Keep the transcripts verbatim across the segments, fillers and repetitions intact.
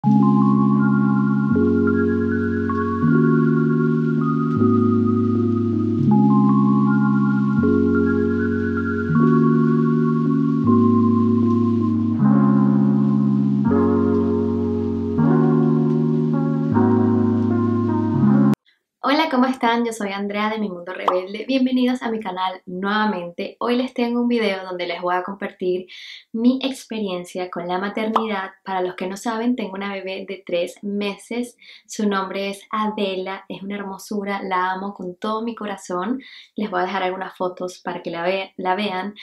Hola, ¿cómo están? Yo soy Andrea de Mi Mundo Rebelde. Bienvenidos a mi canal nuevamente. Hoy les tengo un video donde les voy a compartir mi experiencia con la maternidad. Para los que no saben, tengo una bebé de tres meses. Su nombre es Adela, es una hermosura, la amo con todo mi corazón. Les voy a dejar algunas fotos para que la, ve la vean.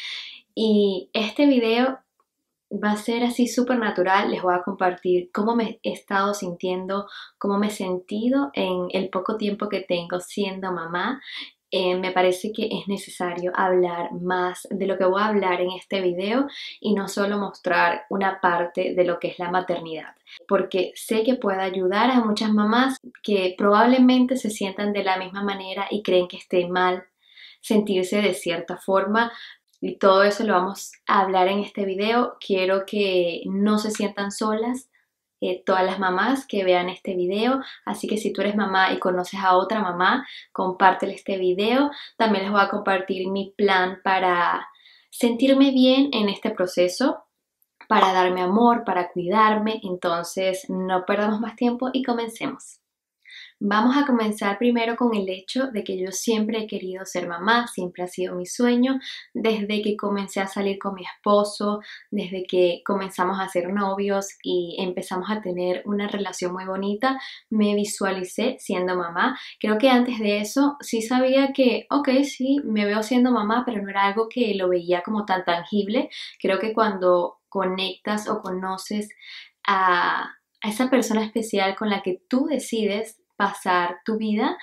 Y este video va a ser así súper natural. Les voy a compartir cómo me he estado sintiendo, cómo me he sentido en el poco tiempo que tengo siendo mamá. Eh, me parece que es necesario hablar más de lo que voy a hablar en este video y no solo mostrar una parte de lo que es la maternidad, porque sé que puede ayudar a muchas mamás que probablemente se sientan de la misma manera y creen que esté mal sentirse de cierta forma. Y todo eso lo vamos a hablar en este video. Quiero que no se sientan solas, eh, todas las mamás que vean este video. Así que si tú eres mamá y conoces a otra mamá, compártele este video. También les voy a compartir mi plan para sentirme bien en este proceso, para darme amor, para cuidarme. Entonces no perdamos más tiempo y comencemos. Vamos a comenzar primero con el hecho de que yo siempre he querido ser mamá, siempre ha sido mi sueño, desde que comencé a salir con mi esposo, desde que comenzamos a ser novios y empezamos a tener una relación muy bonita, me visualicé siendo mamá. Creo que antes de eso sí sabía que, ok, sí, me veo siendo mamá, pero no era algo que lo veía como tan tangible. Creo que cuando conectas o conoces a, a esa persona especial con la que tú decides pasar tu vida,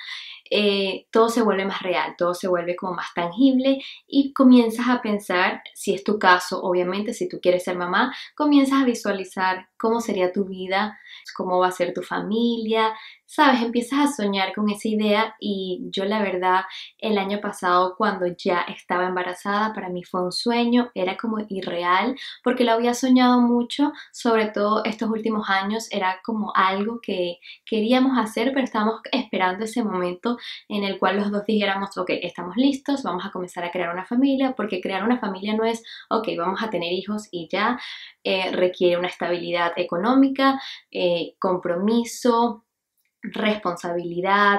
eh, todo se vuelve más real, todo se vuelve como más tangible y comienzas a pensar, si es tu caso, obviamente, si tú quieres ser mamá, comienzas a visualizar cómo sería tu vida, cómo va a ser tu familia, ¿sabes? Empiezas a soñar con esa idea y yo la verdad el año pasado cuando ya estaba embarazada para mí fue un sueño, era como irreal porque lo había soñado mucho, sobre todo estos últimos años era como algo que queríamos hacer pero estábamos esperando ese momento en el cual los dos dijéramos, ok, estamos listos, vamos a comenzar a crear una familia, porque crear una familia no es, ok, vamos a tener hijos y ya, eh, requiere una estabilidad económica, eh, compromiso, responsabilidad,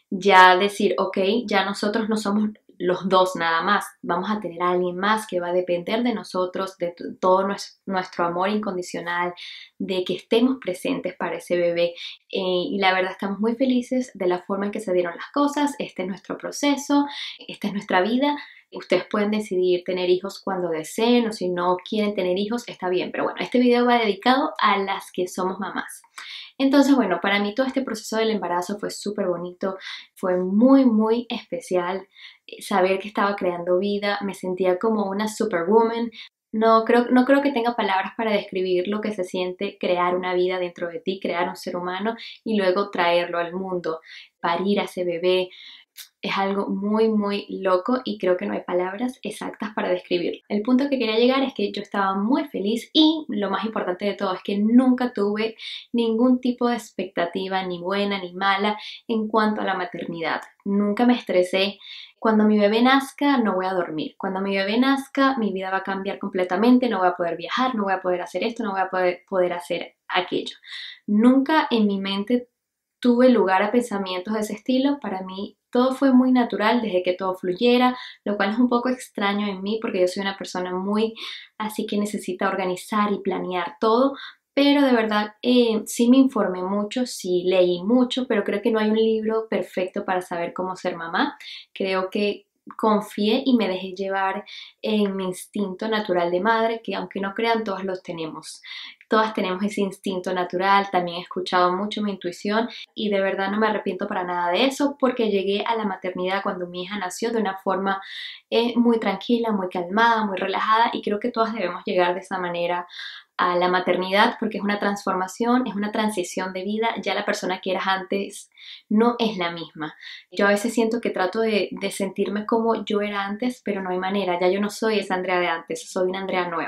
ya decir, ok, ya nosotros no somos los dos nada más, vamos a tener a alguien más que va a depender de nosotros, de todo nuestro amor incondicional, de que estemos presentes para ese bebé, eh, y la verdad estamos muy felices de la forma en que se dieron las cosas. Este es nuestro proceso, esta es nuestra vida. Ustedes pueden decidir tener hijos cuando deseen o si no quieren tener hijos está bien, pero bueno, este video va dedicado a las que somos mamás. Entonces, bueno, para mí todo este proceso del embarazo fue súper bonito, fue muy, muy especial saber que estaba creando vida, me sentía como una superwoman. No creo, no creo que tenga palabras para describir lo que se siente crear una vida dentro de ti, crear un ser humano y luego traerlo al mundo, parir a ese bebé. Es algo muy muy loco y creo que no hay palabras exactas para describirlo. El punto que quería llegar es que yo estaba muy feliz y lo más importante de todo es que nunca tuve ningún tipo de expectativa, ni buena ni mala, en cuanto a la maternidad. Nunca me estresé. Cuando mi bebé nazca no voy a dormir. Cuando mi bebé nazca mi vida va a cambiar completamente, no voy a poder viajar, no voy a poder hacer esto, no voy a poder, poder hacer aquello. Nunca en mi mente tuve lugar a pensamientos de ese estilo. Para mí todo fue muy natural, desde que todo fluyera, lo cual es un poco extraño en mí porque yo soy una persona muy así que necesita organizar y planear todo, pero de verdad eh, sí me informé mucho, sí leí mucho, pero creo que no hay un libro perfecto para saber cómo ser mamá. Creo que confié y me dejé llevar en mi instinto natural de madre, que aunque no crean, todos los tenemos. Todas tenemos ese instinto natural, también he escuchado mucho mi intuición y de verdad no me arrepiento para nada de eso porque llegué a la maternidad cuando mi hija nació de una forma eh, muy tranquila, muy calmada, muy relajada y creo que todas debemos llegar de esa manera a la maternidad porque es una transformación, es una transición de vida, ya la persona que eras antes no es la misma. Yo a veces siento que trato de, de sentirme como yo era antes, pero no hay manera, ya yo no soy esa Andrea de antes, soy una Andrea nueva.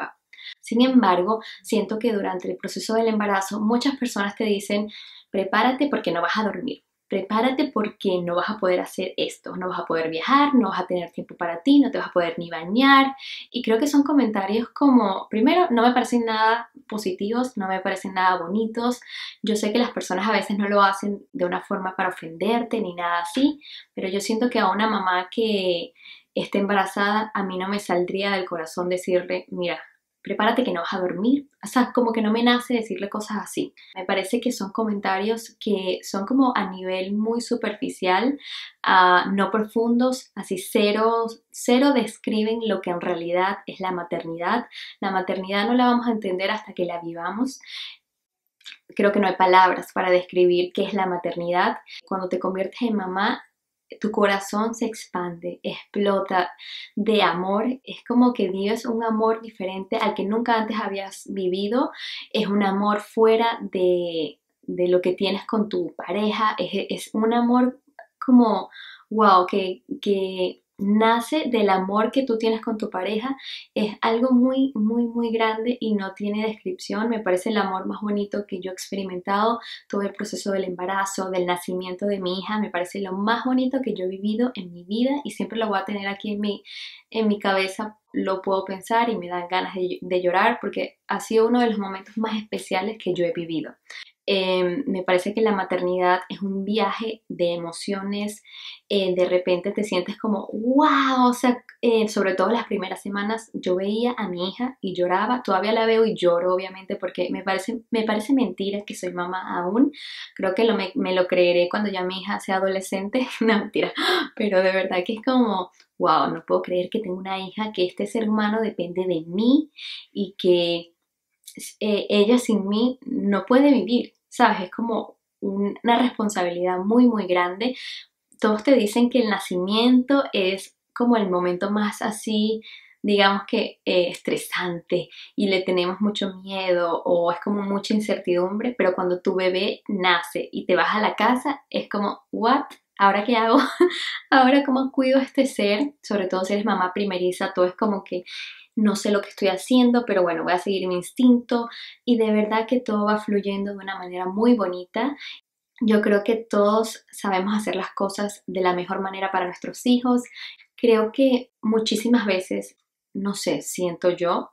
Sin embargo, siento que durante el proceso del embarazo muchas personas te dicen, prepárate porque no vas a dormir. Prepárate porque no vas a poder hacer esto, no vas a poder viajar, no vas a tener tiempo para ti, no te vas a poder ni bañar. Y creo que son comentarios como, primero, no me parecen nada positivos, no me parecen nada bonitos. Yo sé que las personas a veces no lo hacen de una forma para ofenderte ni nada así, pero yo siento que a una mamá que esté embarazada, a mí no me saldría del corazón decirle, mira, prepárate que no vas a dormir. O sea, como que no me nace decirle cosas así. Me parece que son comentarios que son como a nivel muy superficial, uh, no profundos, así cero, cero describen lo que en realidad es la maternidad. La maternidad no la vamos a entender hasta que la vivamos. Creo que no hay palabras para describir qué es la maternidad. Cuando te conviertes en mamá, tu corazón se expande, explota de amor, es como que vives un amor diferente al que nunca antes habías vivido, es un amor fuera de, de lo que tienes con tu pareja, es, es un amor como, wow, que, que nace del amor que tú tienes con tu pareja, es algo muy, muy, muy grande y no tiene descripción. Me parece el amor más bonito que yo he experimentado. Todo el proceso del embarazo, del nacimiento de mi hija, me parece lo más bonito que yo he vivido en mi vida y siempre lo voy a tener aquí en mi, en mi cabeza. Lo puedo pensar y me dan ganas de, de llorar porque ha sido uno de los momentos más especiales que yo he vivido. Eh, me parece que la maternidad es un viaje de emociones, eh, de repente te sientes como wow, o sea, eh, sobre todo las primeras semanas yo veía a mi hija y lloraba, todavía la veo y lloro obviamente porque me parece, me parece mentira que soy mamá aún, creo que lo, me, me lo creeré cuando ya mi hija sea adolescente, no mentira, pero de verdad que es como wow, no puedo creer que tengo una hija, que este ser humano depende de mí y que eh, ella sin mí no puede vivir. ¿Sabes? Es como una responsabilidad muy, muy grande. Todos te dicen que el nacimiento es como el momento más así, digamos que eh, estresante y le tenemos mucho miedo o es como mucha incertidumbre, pero cuando tu bebé nace y te vas a la casa, es como, ¿what? ¿Ahora qué hago? ¿Ahora cómo cuido a este ser? Sobre todo si eres mamá primeriza, todo es como que no sé lo que estoy haciendo, pero bueno, voy a seguir mi instinto y de verdad que todo va fluyendo de una manera muy bonita. Yo creo que todos sabemos hacer las cosas de la mejor manera para nuestros hijos. Creo que muchísimas veces, no sé, siento yo,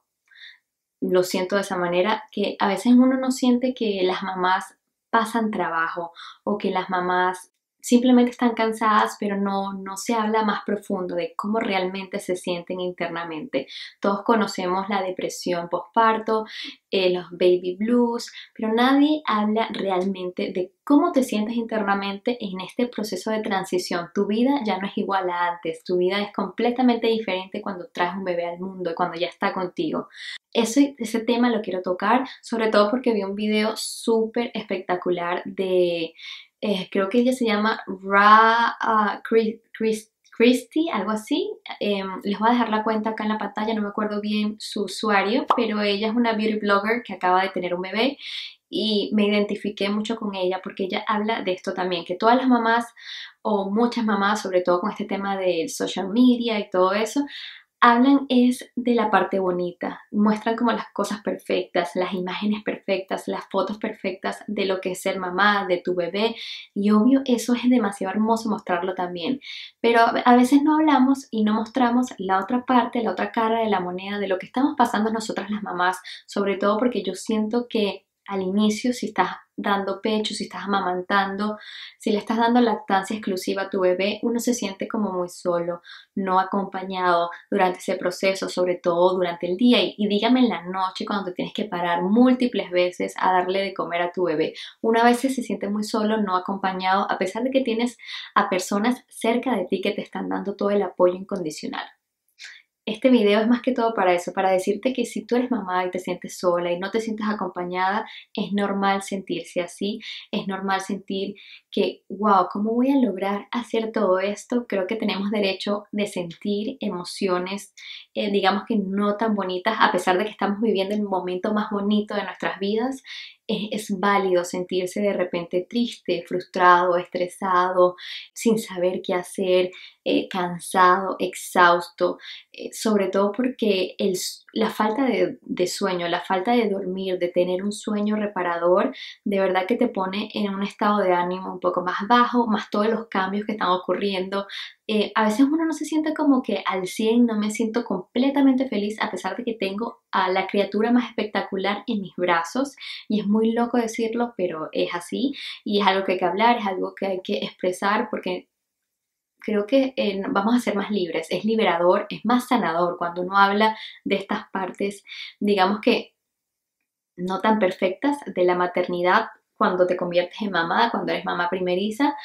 lo siento de esa manera, que a veces uno no siente que las mamás pasan trabajo o que las mamás simplemente están cansadas, pero no, no se habla más profundo de cómo realmente se sienten internamente. Todos conocemos la depresión postparto, eh, los baby blues, pero nadie habla realmente de cómo te sientes internamente en este proceso de transición. Tu vida ya no es igual a antes, tu vida es completamente diferente cuando traes un bebé al mundo y cuando ya está contigo. Ese, ese tema lo quiero tocar, sobre todo porque vi un video súper espectacular de... Eh, creo que ella se llama Ra uh, Chris, Chris, Christy, algo así. Eh, les voy a dejar la cuenta acá en la pantalla, no me acuerdo bien su usuario, pero ella es una beauty blogger que acaba de tener un bebé y me identifiqué mucho con ella porque ella habla de esto también, que todas las mamás o muchas mamás, sobre todo con este tema del social media y todo eso, hablan es de la parte bonita, muestran como las cosas perfectas, las imágenes perfectas, las fotos perfectas de lo que es ser mamá, de tu bebé y obvio eso es demasiado hermoso mostrarlo también, pero a veces no hablamos y no mostramos la otra parte, la otra cara de la moneda de lo que estamos pasando nosotras las mamás, sobre todo porque yo siento que al inicio si estás dando pecho, si estás amamantando, si le estás dando lactancia exclusiva a tu bebé, uno se siente como muy solo, no acompañado durante ese proceso, sobre todo durante el día y, y dígame en la noche cuando te tienes que parar múltiples veces a darle de comer a tu bebé. Una vez se siente muy solo, no acompañado, a pesar de que tienes a personas cerca de ti que te están dando todo el apoyo incondicional. Este video es más que todo para eso, para decirte que si tú eres mamá y te sientes sola y no te sientes acompañada, es normal sentirse así, es normal sentir que, wow, ¿cómo voy a lograr hacer todo esto? Creo que tenemos derecho de sentir emociones eh, digamos que no tan bonitas, a pesar de que estamos viviendo el momento más bonito de nuestras vidas. Es, es válido sentirse de repente triste, frustrado, estresado, sin saber qué hacer, eh, cansado, exhausto, eh, sobre todo porque el, la falta de, de sueño, la falta de dormir, de tener un sueño reparador, de verdad que te pone en un estado de ánimo un poco más bajo, más todos los cambios que están ocurriendo. Eh, a veces uno no se siente como que al cien, no me siento completamente feliz a pesar de que tengo a la criatura más espectacular en mis brazos, y es muy loco decirlo, pero es así, y es algo que hay que hablar, es algo que hay que expresar, porque creo que eh, vamos a ser más libres, es liberador, es más sanador cuando uno habla de estas partes, digamos que no tan perfectas de la maternidad cuando te conviertes en mamá, cuando eres mamá primeriza.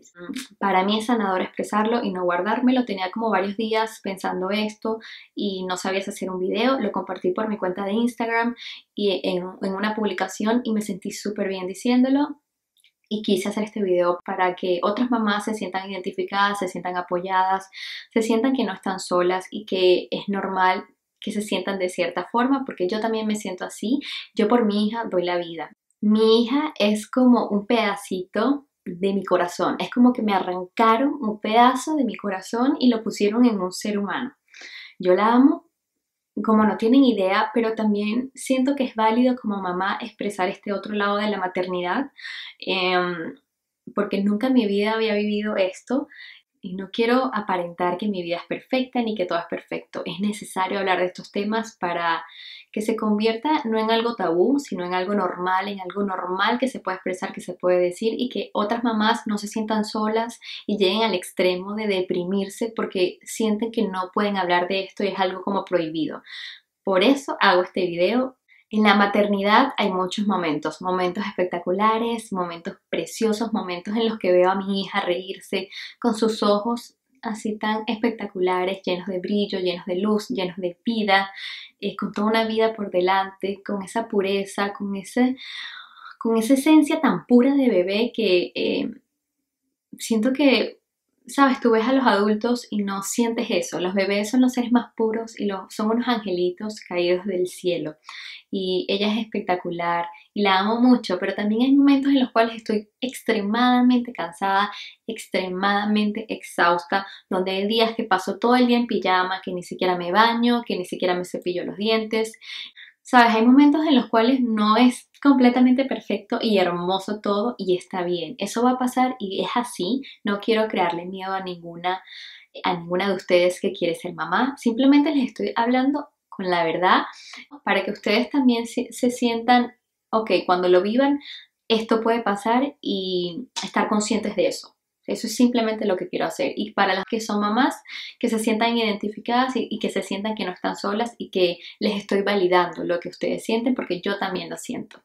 Para mí es sanador expresarlo y no guardármelo. Tenía como varios días pensando esto y no sabía si hacer un video. Lo compartí por mi cuenta de Instagram y en, en una publicación, y me sentí súper bien diciéndolo. Y quise hacer este video para que otras mamás se sientan identificadas, se sientan apoyadas, se sientan que no están solas y que es normal que se sientan de cierta forma, porque yo también me siento así. Yo por mi hija doy la vida. Mi hija es como un pedacito de mi corazón. Es como que me arrancaron un pedazo de mi corazón y lo pusieron en un ser humano. Yo la amo como no tienen idea, pero también siento que es válido como mamá expresar este otro lado de la maternidad, eh, porque nunca en mi vida había vivido esto. Y no quiero aparentar que mi vida es perfecta ni que todo es perfecto. Es necesario hablar de estos temas para que se convierta no en algo tabú, sino en algo normal, en algo normal que se puede expresar, que se puede decir, y que otras mamás no se sientan solas y lleguen al extremo de deprimirse porque sienten que no pueden hablar de esto y es algo como prohibido. Por eso hago este video. En la maternidad hay muchos momentos, momentos espectaculares, momentos preciosos, momentos en los que veo a mi hija reírse con sus ojos así tan espectaculares, llenos de brillo, llenos de luz, llenos de vida, eh, con toda una vida por delante, con esa pureza, con, ese, con esa esencia tan pura de bebé que eh, siento que, sabes, tú ves a los adultos y no sientes eso. Los bebés son los seres más puros y los, son unos angelitos caídos del cielo. Y ella es espectacular y la amo mucho, pero también hay momentos en los cuales estoy extremadamente cansada, extremadamente exhausta, donde hay días que paso todo el día en pijama, que ni siquiera me baño, que ni siquiera me cepillo los dientes. Sabes, hay momentos en los cuales no es completamente perfecto y hermoso todo, y está bien. Eso va a pasar y es así. No quiero crearle miedo a ninguna, a ninguna de ustedes que quiere ser mamá. Simplemente les estoy hablando con la verdad para que ustedes también se, se sientan, ok, cuando lo vivan, esto puede pasar, y estar conscientes de eso. Eso es simplemente lo que quiero hacer. Y para las que son mamás, que se sientan identificadas y, y que se sientan que no están solas y que les estoy validando lo que ustedes sienten, porque yo también lo siento.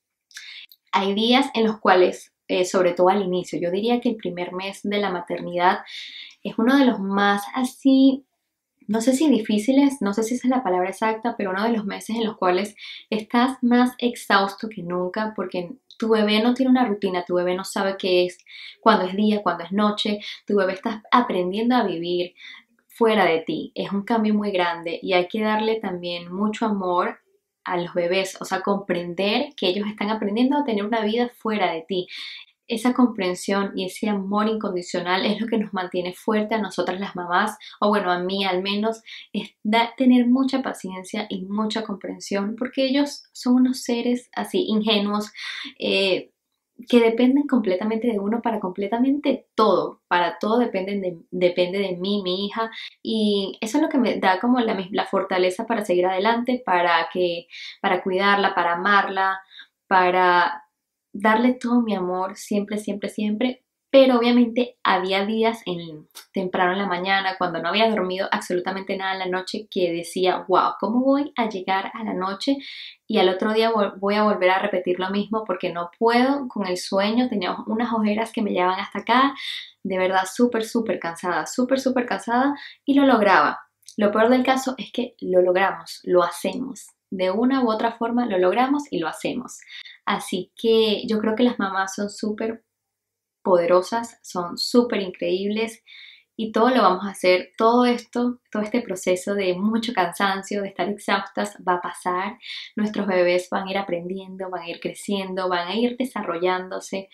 Hay días en los cuales, eh, sobre todo al inicio, yo diría que el primer mes de la maternidad es uno de los más así, no sé si difíciles, no sé si esa es la palabra exacta, pero uno de los meses en los cuales estás más exhausto que nunca, porque tu bebé no tiene una rutina, tu bebé no sabe qué es, cuándo es día, cuándo es noche, tu bebé está aprendiendo a vivir fuera de ti. Es un cambio muy grande y hay que darle también mucho amor a los bebés, o sea, comprender que ellos están aprendiendo a tener una vida fuera de ti. Esa comprensión y ese amor incondicional es lo que nos mantiene fuerte a nosotras las mamás, o bueno, a mí al menos, es da, tener mucha paciencia y mucha comprensión, porque ellos son unos seres así ingenuos, eh, que dependen completamente de uno para completamente todo, para todo dependen de, depende de mí, mi hija, y eso es lo que me da como la, la fortaleza para seguir adelante, para, que, para cuidarla, para amarla, para darle todo mi amor siempre, siempre, siempre. Pero obviamente había días en, temprano en la mañana, cuando no había dormido absolutamente nada en la noche, que decía, wow, ¿cómo voy a llegar a la noche? Y al otro día voy a volver a repetir lo mismo porque no puedo con el sueño. Tenía unas ojeras que me llevaban hasta acá. De verdad, súper, súper cansada, súper, súper cansada, y lo lograba. Lo peor del caso es que lo logramos, lo hacemos. De una u otra forma lo logramos y lo hacemos. Así que yo creo que las mamás son súper poderosas, son súper increíbles, y todo lo vamos a hacer, todo esto, todo este proceso de mucho cansancio, de estar exhaustas va a pasar, nuestros bebés van a ir aprendiendo, van a ir creciendo, van a ir desarrollándose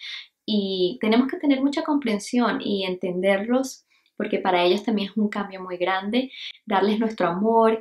y tenemos que tener mucha comprensión y entenderlos porque para ellos también es un cambio muy grande, darles nuestro amor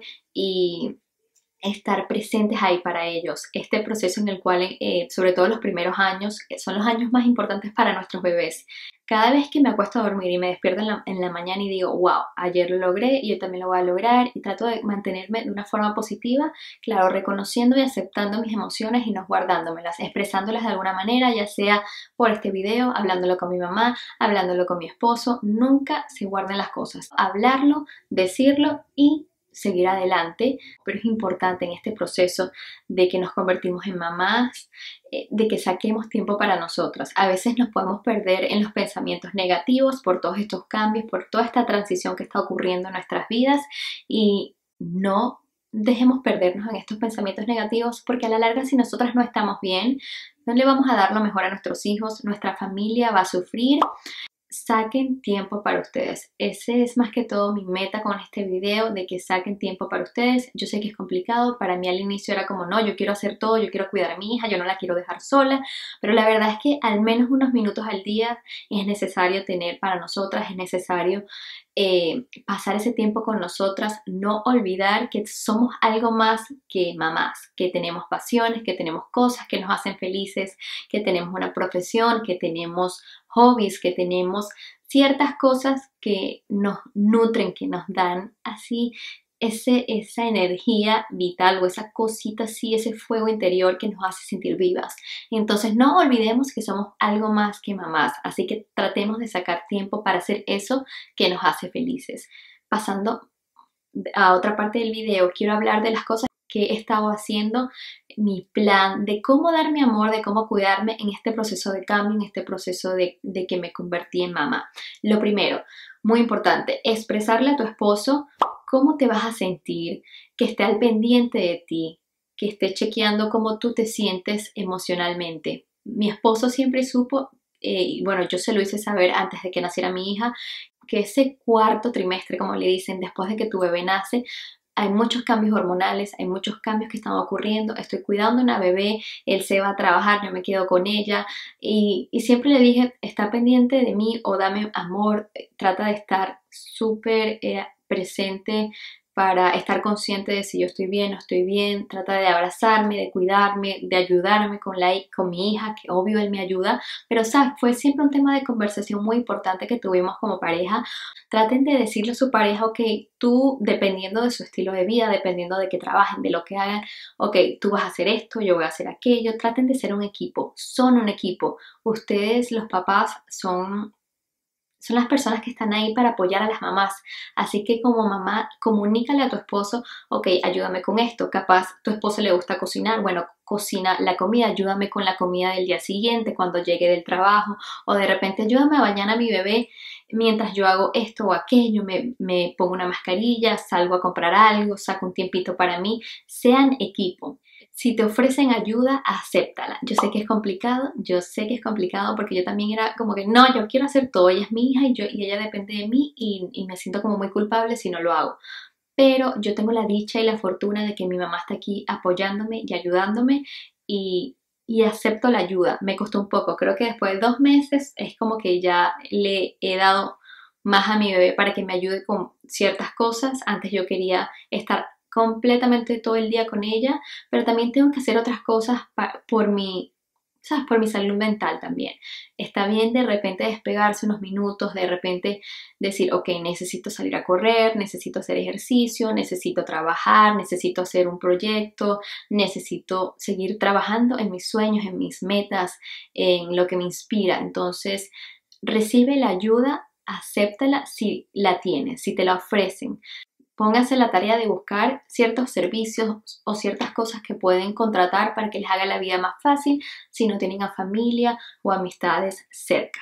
y estar presentes ahí para ellos. Este proceso en el cual, eh, sobre todo los primeros años, eh, son los años más importantes para nuestros bebés. Cada vez que me acuesto a dormir y me despierto en la, en la mañana y digo, wow, ayer lo logré y yo también lo voy a lograr y trato de mantenerme de una forma positiva, claro, reconociendo y aceptando mis emociones y no guardándomelas, expresándolas de alguna manera, ya sea por este video, hablándolo con mi mamá, hablándolo con mi esposo, nunca se guarden las cosas. Hablarlo, decirlo y seguir adelante, pero es importante en este proceso de que nos convertimos en mamás, eh, de que saquemos tiempo para nosotras. A veces nos podemos perder en los pensamientos negativos por todos estos cambios, por toda esta transición que está ocurriendo en nuestras vidas y no dejemos perdernos en estos pensamientos negativos porque a la larga si nosotras no estamos bien, no le vamos a dar lo mejor a nuestros hijos, nuestra familia va a sufrir. Saquen tiempo para ustedes. Ese es más que todo mi meta con este video, de que saquen tiempo para ustedes. Yo sé que es complicado, para mí al inicio era como no, yo quiero hacer todo, yo quiero cuidar a mi hija, yo no la quiero dejar sola, pero la verdad es que al menos unos minutos al día es necesario tener para nosotras, es necesario eh, pasar ese tiempo con nosotras, no olvidar que somos algo más que mamás, que tenemos pasiones, que tenemos cosas que nos hacen felices, que tenemos una profesión, que tenemos hobbies, que tenemos ciertas cosas que nos nutren, que nos dan así ese, esa energía vital o esa cosita así, ese fuego interior que nos hace sentir vivas. Entonces no olvidemos que somos algo más que mamás, así que tratemos de sacar tiempo para hacer eso que nos hace felices. Pasando a otra parte del video, quiero hablar de las cosas que he estado haciendo, mi plan de cómo dar mi amor, de cómo cuidarme en este proceso de cambio, en este proceso de, de que me convertí en mamá. Lo primero, muy importante, expresarle a tu esposo cómo te vas a sentir, que esté al pendiente de ti, que esté chequeando cómo tú te sientes emocionalmente. Mi esposo siempre supo, eh, y bueno, yo se lo hice saber antes de que naciera mi hija, que ese cuarto trimestre, como le dicen, después de que tu bebé nace, hay muchos cambios hormonales, hay muchos cambios que están ocurriendo, estoy cuidando a una bebé, él se va a trabajar, yo me quedo con ella y, y siempre le dije, está pendiente de mí o dame amor, trata de estar súper eh, presente para estar consciente de si yo estoy bien o no estoy bien, trata de abrazarme, de cuidarme, de ayudarme con, la, con mi hija, que obvio él me ayuda, pero sabes, fue siempre un tema de conversación muy importante que tuvimos como pareja. Traten de decirle a su pareja, ok, tú dependiendo de su estilo de vida, dependiendo de que trabajen, de lo que hagan, ok, tú vas a hacer esto, yo voy a hacer aquello, traten de ser un equipo, son un equipo, ustedes los papás son... Son las personas que están ahí para apoyar a las mamás. Así que como mamá, comunícale a tu esposo, ok, ayúdame con esto. Capaz tu esposo le gusta cocinar, bueno, cocina la comida, ayúdame con la comida del día siguiente cuando llegue del trabajo. O de repente ayúdame a bañar a mi bebé mientras yo hago esto o aquello, me, me pongo una mascarilla, salgo a comprar algo, saco un tiempito para mí. Sean equipo. Si te ofrecen ayuda, acéptala. Yo sé que es complicado, yo sé que es complicado porque yo también era como que no, yo quiero hacer todo, ella es mi hija y, yo, y ella depende de mí y, y me siento como muy culpable si no lo hago. Pero yo tengo la dicha y la fortuna de que mi mamá está aquí apoyándome y ayudándome y, y acepto la ayuda. Me costó un poco, creo que después de dos meses es como que ya le he dado más a mi bebé para que me ayude con ciertas cosas. Antes yo quería estar completamente todo el día con ella, pero también tengo que hacer otras cosas por mi, ¿sabes? Por mi salud mental también. Está bien de repente despegarse unos minutos, de repente decir, ok, necesito salir a correr, necesito hacer ejercicio, necesito trabajar, necesito hacer un proyecto, necesito seguir trabajando en mis sueños, en mis metas, en lo que me inspira. Entonces, recibe la ayuda, acéptala si la tienes, si te la ofrecen. Pónganse la tarea de buscar ciertos servicios o ciertas cosas que pueden contratar para que les haga la vida más fácil si no tienen a familia o amistades cerca.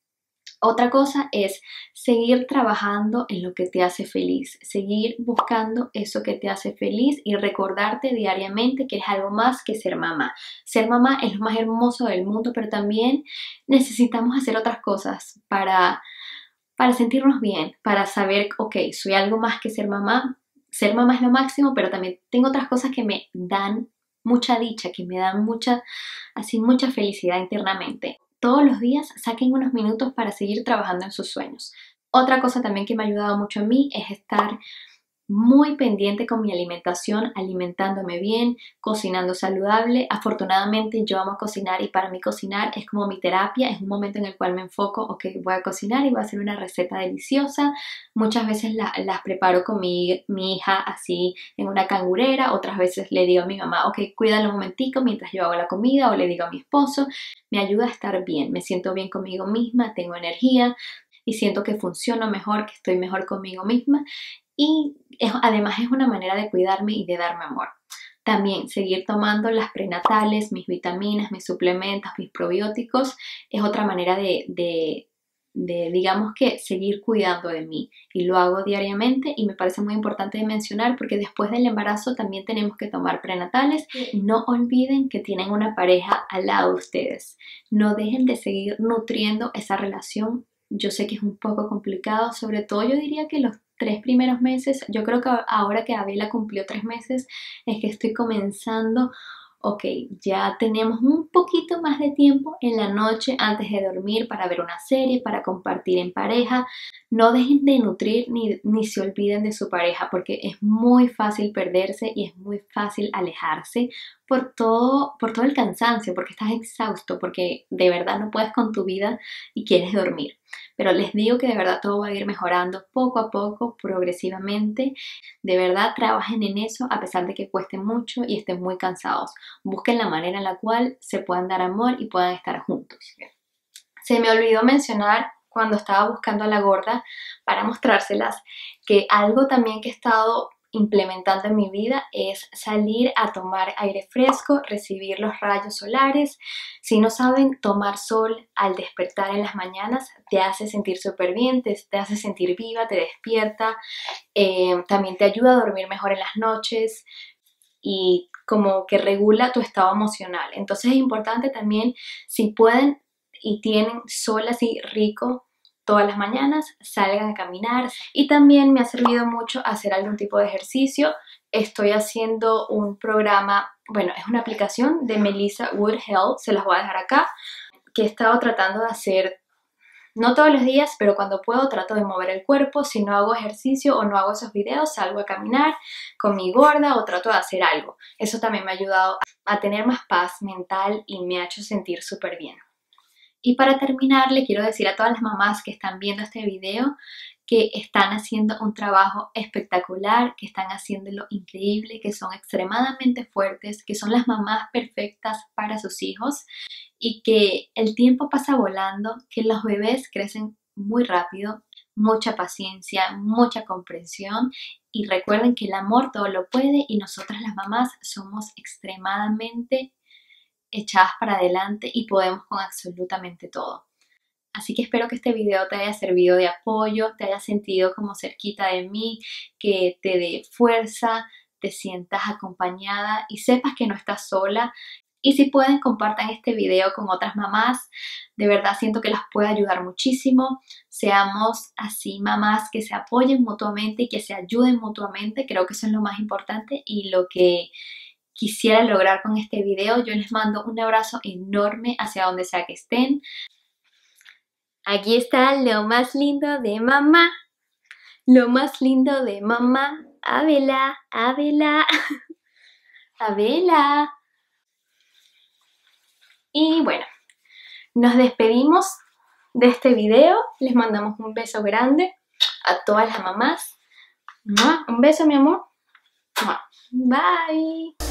Otra cosa es seguir trabajando en lo que te hace feliz, seguir buscando eso que te hace feliz y recordarte diariamente que es algo más que ser mamá. Ser mamá es lo más hermoso del mundo, pero también necesitamos hacer otras cosas para... para sentirnos bien, para saber, ok, soy algo más que ser mamá. Ser mamá es lo máximo, pero también tengo otras cosas que me dan mucha dicha, que me dan mucha, así, mucha felicidad internamente. Todos los días saquen unos minutos para seguir trabajando en sus sueños. Otra cosa también que me ha ayudado mucho a mí es estar muy pendiente con mi alimentación, alimentándome bien, cocinando saludable. Afortunadamente yo amo cocinar y para mí cocinar es como mi terapia, es un momento en el cual me enfoco, ok, voy a cocinar y voy a hacer una receta deliciosa. Muchas veces la, las preparo con mi, mi hija así en una cangurera, otras veces le digo a mi mamá, ok, cuídalo un momentico mientras yo hago la comida, o le digo a mi esposo. Me ayuda a estar bien, me siento bien conmigo misma, tengo energía y siento que funciono mejor, que estoy mejor conmigo misma. Y es, además es una manera de cuidarme y de darme amor. También seguir tomando las prenatales, mis vitaminas, mis suplementos, mis probióticos, es otra manera de, de, de, digamos que, seguir cuidando de mí. Y lo hago diariamente y me parece muy importante de mencionar porque después del embarazo también tenemos que tomar prenatales. No olviden que tienen una pareja al lado de ustedes. No dejen de seguir nutriendo esa relación. Yo sé que es un poco complicado, sobre todo yo diría que los tres primeros meses. Yo creo que ahora que Abela cumplió tres meses es que estoy comenzando, ok, ya tenemos un poquito más de tiempo en la noche antes de dormir para ver una serie, para compartir en pareja. No dejen de nutrir ni, ni se olviden de su pareja porque es muy fácil perderse y es muy fácil alejarse por todo, por todo el cansancio, porque estás exhausto, porque de verdad no puedes con tu vida y quieres dormir. Pero les digo que de verdad todo va a ir mejorando poco a poco, progresivamente. De verdad trabajen en eso a pesar de que cueste mucho y estén muy cansados. Busquen la manera en la cual se puedan dar amor y puedan estar juntos. Se me olvidó mencionar cuando estaba buscando a la gorda para mostrárselas que algo también que he estado implementando en mi vida es salir a tomar aire fresco, recibir los rayos solares. Si no saben, tomar sol al despertar en las mañanas te hace sentir súper bien, te, te hace sentir viva, te despierta, eh, también te ayuda a dormir mejor en las noches y como que regula tu estado emocional. Entonces es importante también, si pueden y tienen sol así rico todas las mañanas, salgan a caminar. Y también me ha servido mucho hacer algún tipo de ejercicio. Estoy haciendo un programa, bueno, es una aplicación de Melissa Wood Health, se las voy a dejar acá, que he estado tratando de hacer, no todos los días, pero cuando puedo trato de mover el cuerpo. Si no hago ejercicio o no hago esos videos, salgo a caminar con mi gorda o trato de hacer algo. Eso también me ha ayudado a tener más paz mental y me ha hecho sentir súper bien. Y para terminar, le quiero decir a todas las mamás que están viendo este video que están haciendo un trabajo espectacular, que están haciéndolo increíble, que son extremadamente fuertes, que son las mamás perfectas para sus hijos y que el tiempo pasa volando, que los bebés crecen muy rápido, mucha paciencia, mucha comprensión y recuerden que el amor todo lo puede y nosotras las mamás somos extremadamente echadas para adelante y podemos con absolutamente todo. Así que espero que este video te haya servido de apoyo, te haya sentido como cerquita de mí, que te dé fuerza, te sientas acompañada y sepas que no estás sola. Y si pueden, compartan este video con otras mamás. De verdad siento que las puede ayudar muchísimo. Seamos así mamás que se apoyen mutuamente y que se ayuden mutuamente. Creo que eso es lo más importante y lo que quisiera lograr con este video. Yo les mando un abrazo enorme hacia donde sea que estén. Aquí está lo más lindo de mamá. Lo más lindo de mamá. Abela, Abela, Abela. Y bueno, nos despedimos de este video. Les mandamos un beso grande a todas las mamás. Un beso, mi amor. Bye.